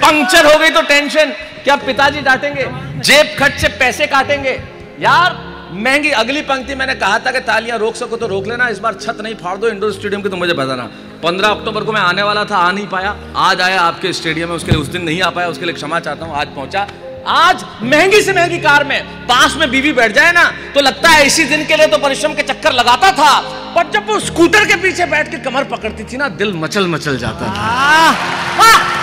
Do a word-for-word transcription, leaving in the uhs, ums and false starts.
Puncture हो गई तो टेंशन, क्या पिताजी डांटेंगे? जेब खर्च से पैसे काटेंगे यार। महंगी अगली पंक्ति मैंने कहा था कि तालियां रोक सको तो रोक लेना, इस बार छत नहीं फाड़ दो इंडोर स्टेडियम की, तो मुझे बताना। पंद्रह अक्टूबर को मैं आने वाला था, आ नहीं पाया, आज आया आपके स्टेडियम में, उसके लिए उस दिन नहीं आ पाया, उसके लिए क्षमा चाहता हूं। आज पहुंचा, आज महंगी से महंगी कार में पास में बीवी बैठ जाए ना तो लगता है इसी दिन के लिए तो परिश्रम के चक्कर लगाता था, पर जब वो स्कूटर के पीछे बैठ के कमर पकड़ती थी ना, दिल मचल मचल जाता था।